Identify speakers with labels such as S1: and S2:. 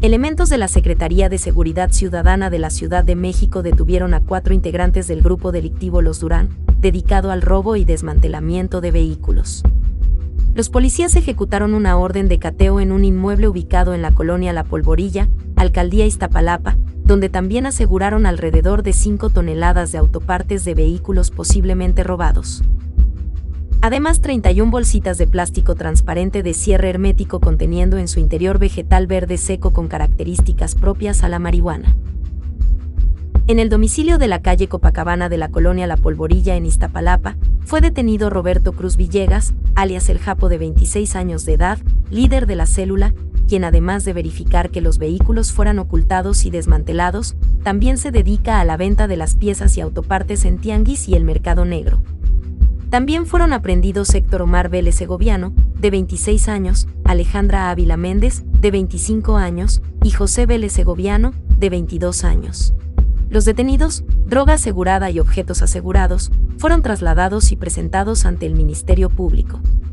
S1: Elementos de la Secretaría de Seguridad Ciudadana de la Ciudad de México detuvieron a 4 integrantes del grupo delictivo Los Durán, dedicado al robo y desmantelamiento de vehículos. Los policías ejecutaron una orden de cateo en un inmueble ubicado en la colonia La Polvorilla, Alcaldía Iztapalapa, donde también aseguraron alrededor de 5 toneladas de autopartes de vehículos posiblemente robados. Además, 31 bolsitas de plástico transparente de cierre hermético conteniendo en su interior vegetal verde seco con características propias a la marihuana. En el domicilio de la calle Copacabana de la colonia La Polvorilla en Iztapalapa, fue detenido Roberto Cruz Villegas, alias El Japo, de 26 años de edad, líder de la célula, quien además de verificar que los vehículos fueran ocultados y desmantelados, también se dedica a la venta de las piezas y autopartes en tianguis y el mercado negro. También fueron aprehendidos Héctor Omar Vélez Segoviano, de 26 años, Alejandra Ávila Méndez, de 25 años, y José Vélez Segoviano, de 22 años. Los detenidos, droga asegurada y objetos asegurados, fueron trasladados y presentados ante el Ministerio Público.